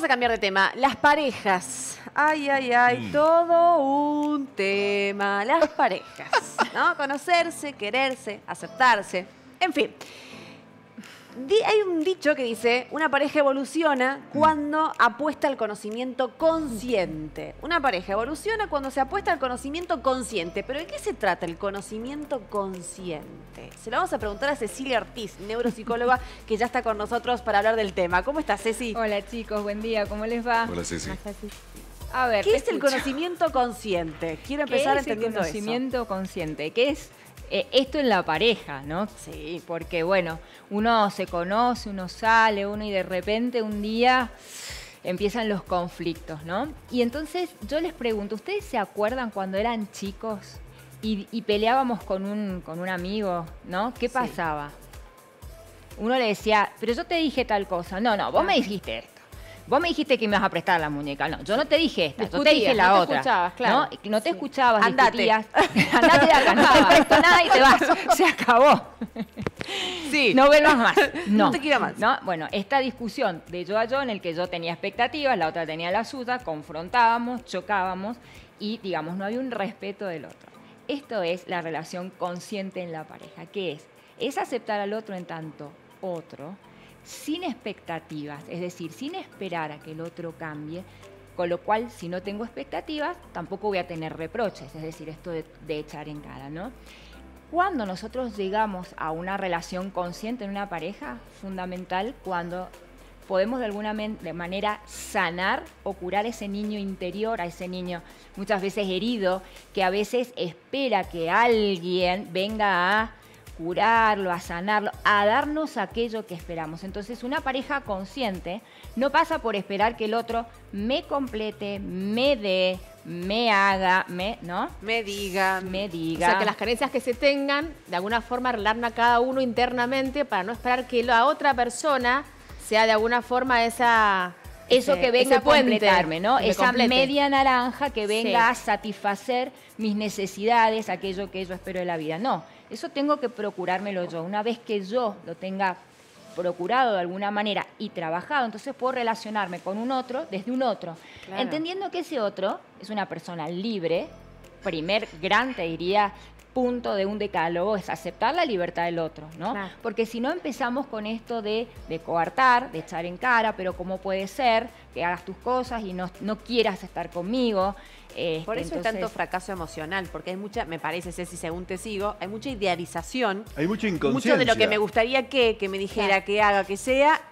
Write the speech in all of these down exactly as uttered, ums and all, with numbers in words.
Vamos a cambiar de tema. Las parejas. Ay, ay, ay, mm. todo un tema. Las parejas, ¿no? Conocerse, quererse, aceptarse. En fin. Hay un dicho que dice, una pareja evoluciona cuando apuesta al conocimiento consciente. Una pareja evoluciona cuando se apuesta al conocimiento consciente. ¿Pero de qué se trata el conocimiento consciente? Se lo vamos a preguntar a Cecilia Ortiz, neuropsicóloga, que ya está con nosotros para hablar del tema. ¿Cómo estás, Ceci? Hola, chicos. Buen día. ¿Cómo les va? Hola, Ceci. A ver, ¿qué es el conocimiento consciente? Quiero empezar entendiendo eso. ¿Qué es el conocimiento consciente? ¿Qué es? Eh, esto en la pareja, ¿no? Sí. Porque, bueno, uno se conoce, uno sale, uno y de repente un día empiezan los conflictos, ¿no? Y entonces yo les pregunto, ¿ustedes se acuerdan cuando eran chicos y, y peleábamos con un, con un amigo, ¿no? ¿Qué pasaba? Sí. Uno le decía, pero yo te dije tal cosa. No, no, vos ah. me dijiste esto. Vos me dijiste que me ibas a prestar la muñeca. No, yo no te dije esta, Discutías, yo te dije la no otra. Te escuchabas, claro. No, no te sí. escuchabas, Andate. discutías. Andate de acá, no te presto nada y te vas. Se acabó. Sí. No vuelvas más. No. No te quiero más. ¿No? Bueno, esta discusión de yo a yo en el que yo tenía expectativas, la otra tenía la suya, confrontábamos, chocábamos y, digamos, no había un respeto del otro. Esto es la relación consciente en la pareja. ¿Qué es? Es aceptar al otro en tanto otro, sin expectativas, es decir, sin esperar a que el otro cambie, con lo cual, si no tengo expectativas, tampoco voy a tener reproches, es decir, esto de, de echar en cara, ¿no? Cuando nosotros llegamos a una relación consciente en una pareja, fundamental cuando podemos de alguna de manera sanar o curar ese niño interior, a ese niño muchas veces herido, que a veces espera que alguien venga a curarlo, a sanarlo, a darnos aquello que esperamos. Entonces, una pareja consciente no pasa por esperar que el otro me complete, me dé, me haga, me, ¿no? Me diga. Me diga. O sea, que las carencias que se tengan, de alguna forma arreglarla a cada uno internamente para no esperar que la otra persona sea de alguna forma esa... Eso ese, que venga a completarme, ¿no? Esa complete. media naranja que venga sí. a satisfacer mis necesidades, aquello que yo espero de la vida. No, eso tengo que procurármelo yo. Una vez que yo lo tenga procurado de alguna manera y trabajado, entonces puedo relacionarme con un otro desde un otro. Claro. Entendiendo que ese otro es una persona libre, primer gran, te diría, punto de un decálogo es aceptar la libertad del otro, ¿no? Claro. Porque si no empezamos con esto de, de coartar, de echar en cara, pero ¿cómo puede ser que hagas tus cosas y no, no quieras estar conmigo? Este, Por eso entonces, hay tanto fracaso emocional, porque hay mucha, me parece, Ceci, según te sigo, hay mucha idealización. Hay mucha inconsciencia. Mucho de lo que me gustaría que, que me dijera, claro. que haga, que sea,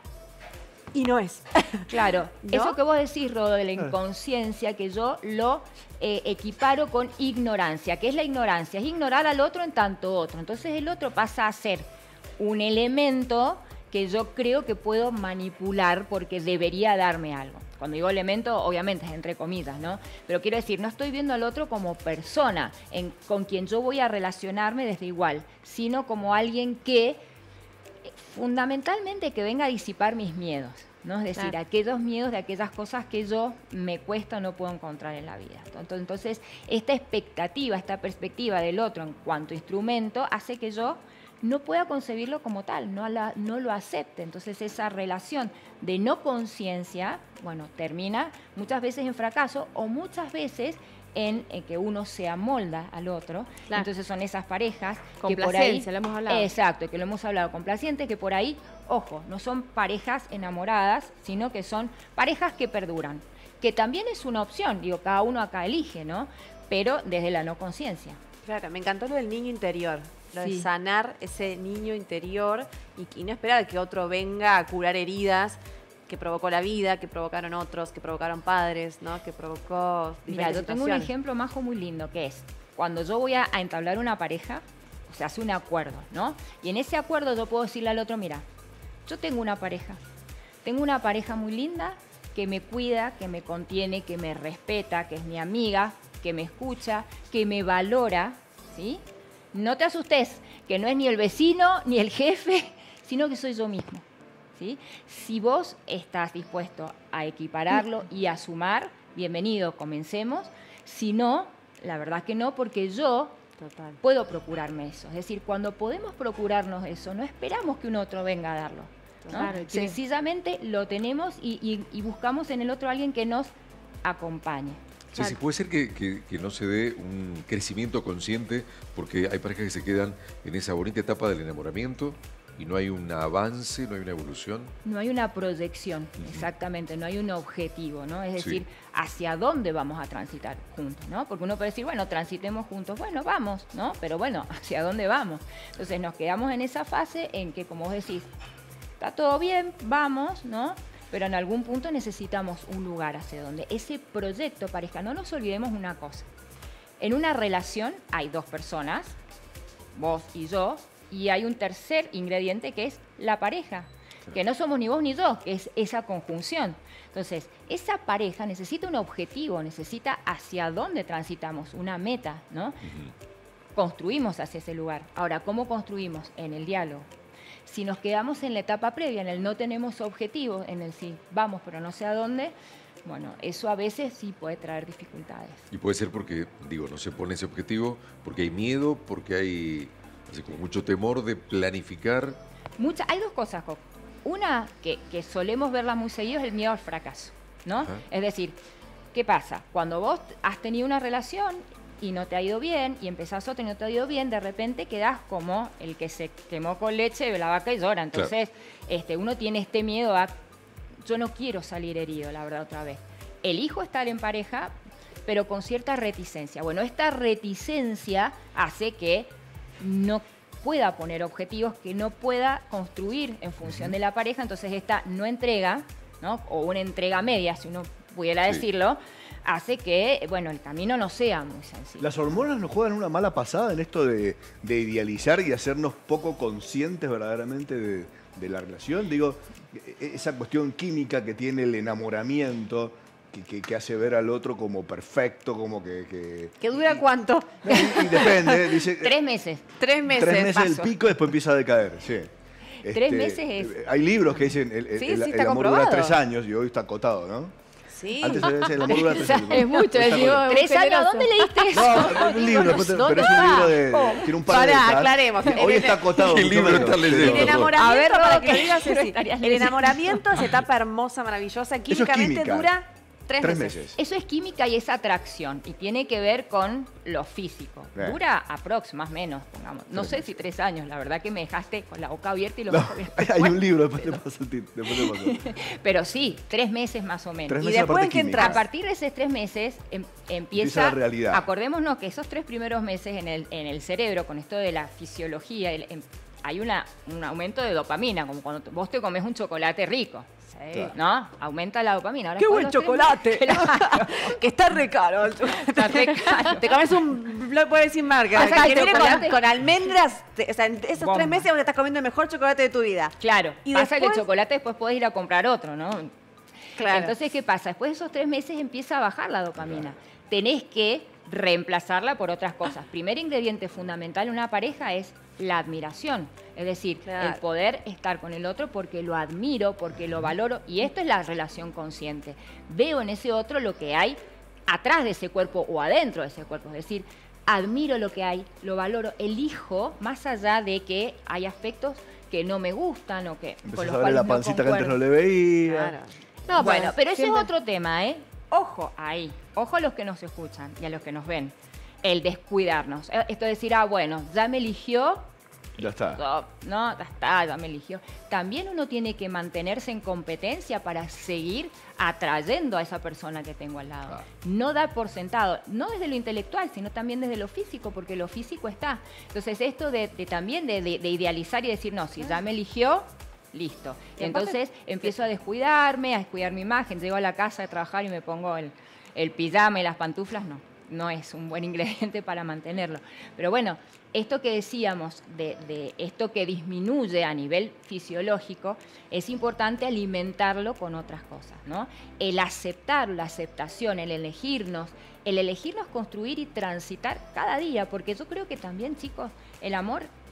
y no es. Claro, ¿no? Eso que vos decís, Rodo, de la inconsciencia, que yo lo eh, equiparo con ignorancia. ¿Qué es la ignorancia? Es ignorar al otro en tanto otro. Entonces el otro pasa a ser un elemento que yo creo que puedo manipular porque debería darme algo. Cuando digo elemento, obviamente es entre comillas, ¿no? Pero quiero decir, no estoy viendo al otro como persona en, con quien yo voy a relacionarme desde igual, sino como alguien que fundamentalmente que venga a disipar mis miedos, ¿no? Es decir, claro. aquellos miedos de aquellas cosas que yo me cuesta o no puedo encontrar en la vida. Entonces, esta expectativa, esta perspectiva del otro en cuanto a instrumento hace que yo no pueda concebirlo como tal, no, la, no lo acepte. Entonces, esa relación de no conciencia, bueno, termina muchas veces en fracaso o muchas veces en, en que uno se amolda al otro. Claro. Entonces son esas parejas que por ahí, lo hemos hablado. Exacto, que lo hemos hablado, complacientes, que por ahí, ojo, no son parejas enamoradas, sino que son parejas que perduran, que también es una opción, digo, cada uno acá elige, ¿no? Pero desde la no conciencia. Claro, me encantó lo del niño interior, lo sí. de sanar ese niño interior y, y no esperar que otro venga a curar heridas que provocó la vida, que provocaron otros, que provocaron padres, ¿no? Que provocó diferentes Mira, yo tengo situaciones. un ejemplo, Majo, muy lindo, que es cuando yo voy a, a entablar una pareja, o sea, hace un acuerdo, ¿no? Y en ese acuerdo yo puedo decirle al otro, mira, yo tengo una pareja, tengo una pareja muy linda que me cuida, que me contiene, que me respeta, que es mi amiga, que me escucha, que me valora, ¿sí? No te asustes, que no es ni el vecino, ni el jefe, sino que soy yo mismo. ¿Sí? Si vos estás dispuesto a equipararlo y a sumar, bienvenido, comencemos. Si no, la verdad que no, porque yo Total. puedo procurarme eso. Es decir, cuando podemos procurarnos eso, no esperamos que un otro venga a darlo. Exacto. ¿no? Claro, sí. Sencillamente lo tenemos y, y- y buscamos en el otro alguien que nos acompañe. Sí, sí, puede ser que, que- que no se dé un crecimiento consciente porque hay parejas que se quedan en esa bonita etapa del enamoramiento y no hay un avance, no hay una evolución. No hay una proyección, Ujú. exactamente, no hay un objetivo, ¿no? Es Sí. decir, hacia dónde vamos a transitar juntos, ¿no? Porque uno puede decir, bueno, transitemos juntos, bueno, vamos, ¿no? Pero bueno, ¿hacia dónde vamos? Entonces nos quedamos en esa fase en que, como vos decís, está todo bien, vamos, ¿no? Pero en algún punto necesitamos un lugar hacia donde ese proyecto parezca. No nos olvidemos una cosa. En una relación hay dos personas, vos y yo, y hay un tercer ingrediente que es la pareja, que no somos ni vos ni yo, que es esa conjunción. Entonces, esa pareja necesita un objetivo, necesita hacia dónde transitamos, una meta, ¿no? Ujú. Construimos hacia ese lugar. Ahora, ¿cómo construimos? En el diálogo. Si nos quedamos en la etapa previa, en el no tenemos objetivo, en el sí, vamos, pero no sé a dónde, bueno, eso a veces sí puede traer dificultades. Y puede ser porque, digo, no se pone ese objetivo, porque hay miedo, porque hay así como mucho temor de planificar. Mucha, hay dos cosas, Job. Una que, que solemos verla muy seguido es el miedo al fracaso, ¿no? Ajá. Es decir, ¿qué pasa? Cuando vos has tenido una relación y no te ha ido bien, y empezás otra y no te ha ido bien, de repente quedás como el que se quemó con leche de la vaca y llora. Entonces, este, uno tiene este miedo a, yo no quiero salir herido, la verdad, otra vez. Elijo estar en pareja, pero con cierta reticencia. Bueno, esta reticencia hace que no pueda poner objetivos, que no pueda construir en función de la pareja, entonces esta no entrega, ¿no? O una entrega media, si uno pudiera Sí. decirlo, hace que, bueno, el camino no sea muy sencillo. Las hormonas nos juegan una mala pasada en esto de, de idealizar y hacernos poco conscientes verdaderamente de, de la relación. Digo, e- esa cuestión química que tiene el enamoramiento, que, que- que hace ver al otro como perfecto, como que... que- ¿Que dura cuánto? No, y, y depende, dice... Tres meses. Tres meses. Tres meses el paso. pico, después empieza a decaer, sí. Tres meses es- eh, Hay libros que dicen el, el- Sí, el- sí, el está amor dura comprobado. tres años y hoy está acotado, ¿no? Sí. Antes se decía el amor dura tres años. Es mucho, Está decimos, acotado. Tres años, generoso. ¿dónde leíste eso? No, es un libro, después te- ¿Dónde pero es un está? libro de... Oh. Tiene un par de Pará, letras. aclaremos. Hoy está acotado. ¿Qué mucho libro menos, estás leyendo? pero- El enamoramiento, A ver, para Rodo, que lo ¿qué digas, es libro así. estarías El leyendo? enamoramiento es etapa hermosa, maravillosa. es Químicamente química. dura tres, Tres meses. meses. Eso es química y es atracción y tiene que ver con lo físico. Bien. Dura aprox, más o menos, pongamos. No Tres sé meses. si tres años, la verdad que me dejaste con la boca abierta y los No, ojos abiertos. hay un libro, después te paso el tit- después te paso. Pero sí, tres meses más o menos. Tres Y meses después aparte en qué química. A partir de esos tres meses em- empieza, Empieza la realidad. Acordémonos que esos tres primeros meses en el, en el cerebro, con esto de la fisiología, el- em- hay una, un aumento de dopamina, como cuando te- vos te comes un chocolate rico. ¿sí? Claro. ¿No? Aumenta la dopamina. Ahora ¡Qué después buen de los tres chocolate! meses- Que está re caro. Está re caro. Te comes un, no puedo decir marca, Pasa que que el viene con, chocolate- con almendras. te- o sea, en esos Bomba. tres meses vos te estás comiendo el mejor chocolate de tu vida. Claro, Y pasa que el después- chocolate después podés ir a comprar otro, ¿no? Claro. Entonces, ¿qué pasa? Después de esos tres meses empieza a bajar la dopamina. Tenés que reemplazarla por otras cosas. Primer ingrediente fundamental en una pareja es la admiración. Es decir, Claro. el poder estar con el otro porque lo admiro, porque lo valoro. Y esto es la relación consciente. Veo en ese otro lo que hay atrás de ese cuerpo o adentro de ese cuerpo. Es decir, admiro lo que hay, lo valoro, elijo más allá de que hay aspectos que no me gustan o que con Empezás los a ver cuales la no pancita que antes no concuerdo. le veía. Claro. No, Bueno, pero ese siempre- es otro tema, ¿eh? Ojo ahí, ojo a los que nos escuchan y a los que nos ven. El descuidarnos. Eh, Esto de decir, ah, bueno, ya me eligió, Ya está. no, no, ya está, ya me eligió. También uno tiene que mantenerse en competencia para seguir atrayendo a esa persona que tengo al lado. Claro. No dar por sentado, no desde lo intelectual, sino también desde lo físico, porque lo físico está. Entonces, esto de, de también de, de- de idealizar y decir, no, si ya me eligió, listo. Y aparte- Entonces, empiezo a descuidarme, a descuidar mi imagen. Llego a la casa de trabajar y me pongo el, el pijama y las pantuflas, no. No es un buen ingrediente para mantenerlo. Pero bueno, esto que decíamos, de, de esto que disminuye a nivel fisiológico, es importante alimentarlo con otras cosas, ¿no? El aceptar, la aceptación, el elegirnos, el elegirnos construir y transitar cada día, porque yo creo que también, chicos, el amor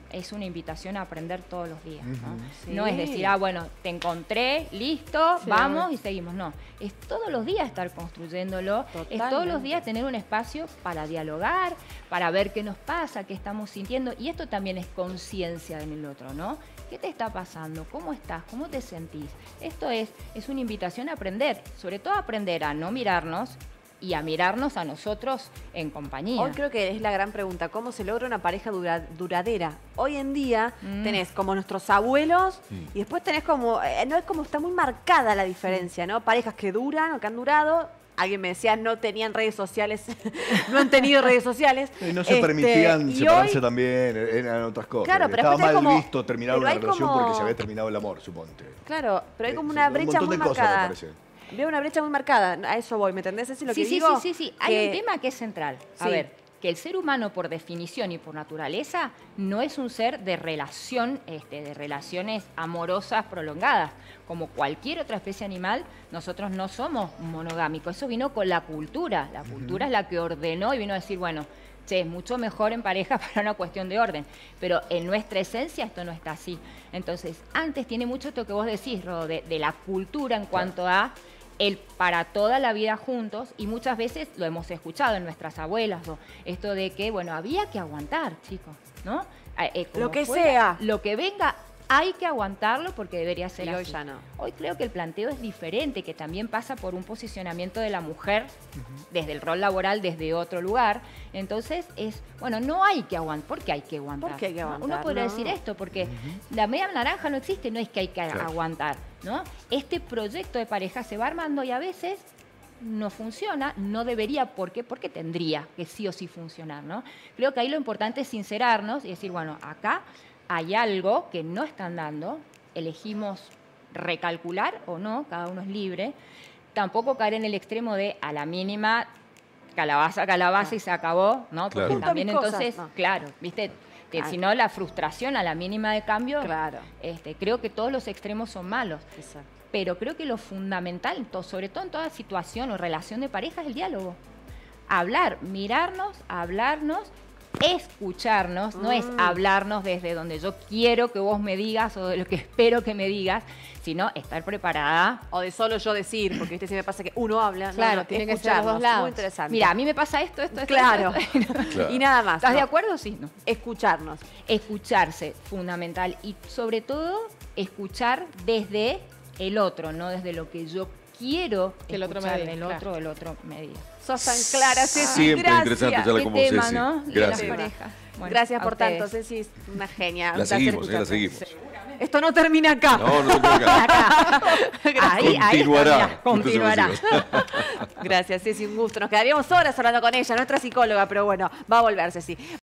es una invitación a aprender todos los días, ¿no? Sí. No es decir, ah, bueno, te encontré, listo, Sí. vamos y seguimos. No, es todos los días estar construyéndolo, es todos los Totalmente. días tener un espacio para dialogar, para ver qué nos pasa, qué estamos sintiendo. Y esto también es conciencia en el otro, ¿no? ¿Qué te está pasando? ¿Cómo estás? ¿Cómo te sentís? Esto es, es una invitación a aprender, sobre todo a aprender a no mirarnos y a mirarnos a nosotros en compañía. Hoy creo que es la gran pregunta, ¿cómo se logra una pareja dura- duradera? Hoy en día Mm. tenés como nuestros abuelos Mm. y después tenés como, eh, no es como, está muy marcada la diferencia, ¿no? Parejas que duran o que han durado. Alguien me decía, no tenían redes sociales, no han tenido redes sociales. Y no se Este, permitían y separarse hoy- también, eran otras cosas. Claro, pero Estaba después mal tenés como- visto terminar pero una hay relación como- porque se había terminado el amor, suponte. Claro, pero hay como Eh, una un brecha montón muy de cosas, me marcada. parece. Veo una brecha muy marcada, a eso voy, ¿me entendés? Es lo Sí, que sí, digo. sí, sí, sí. Hay que- un tema que es central. A Sí. ver, que el ser humano por definición y por naturaleza no es un ser de relación, este, de relaciones amorosas prolongadas. Como cualquier otra especie animal, nosotros no somos monogámicos. Eso vino con la cultura. La cultura es la que ordenó y vino a decir, bueno, che, es mucho mejor en pareja para una cuestión de orden. Pero en nuestra esencia esto no está así. Entonces, antes tiene mucho esto que vos decís, Ro, de, de la cultura en cuanto a el para toda la vida juntos, y muchas veces lo hemos escuchado en nuestras abuelas, o esto de que, bueno, había que aguantar, chicos, ¿no? Eh, eh, como Lo que fuera, sea. Lo que venga, hay que aguantarlo porque debería ser Y hoy así. ya no. Hoy creo que el planteo es diferente, que también pasa por un posicionamiento de la mujer desde el rol laboral, desde otro lugar. Entonces es, bueno, no hay que aguantar. ¿Por qué hay que aguantar? ¿Por qué hay que ¿No? aguantar? Uno podría No. decir esto, porque la media naranja no existe, no es que hay que Claro. aguantar, ¿no? Este proyecto de pareja se va armando y a veces no funciona, no debería, ¿por qué? Porque tendría que sí o sí funcionar, ¿no? Creo que ahí lo importante es sincerarnos y decir, bueno, acá hay algo que no están dando, elegimos recalcular o no, cada uno es libre, tampoco caer en el extremo de a la mínima calabaza, calabaza y se acabó, ¿no? Porque Claro. Junto también mis cosas, entonces, no. claro, ¿viste? Que Claro. si no, la frustración a la mínima de cambio, Claro. este, creo que todos los extremos son malos. Exacto. Pero creo que lo fundamental, to- sobre todo en toda situación o relación de pareja, es el diálogo. Hablar, mirarnos, hablarnos, escucharnos, no es Mm. hablarnos desde donde yo quiero que vos me digas o de lo que espero que me digas, sino estar preparada. O de solo yo decir, porque este sí me pasa que uno habla. no, Claro, no, tiene que ser los dos escucharnos, lados. Muy interesante. Mira, a mí me pasa esto, esto, esto. Claro. esto, esto. Claro. Y nada más. ¿Estás de no. acuerdo? Sí, no. Escucharnos. Escucharse, fundamental. Y sobre todo, escuchar desde el otro, no desde lo que yo quiero Que el otro me escuchar diga, del claro. otro, el otro me diga. Sos tan clara, Ceci. Siempre Gracias. interesante charlar Qué con vos, tema, Ceci. ¿no? De Gracias. las parejas. Bueno, Gracias a por ustedes. tanto, Ceci. Es una genia. un La placer seguimos, eh, la escucharte. seguimos. Esto no termina acá. No, no te acá. Ahí, ahí Continuará. está, mira, continuará. Gracias, Ceci, un gusto. Nos quedaríamos horas hablando con ella, nuestra psicóloga, pero bueno, va a volver, Ceci.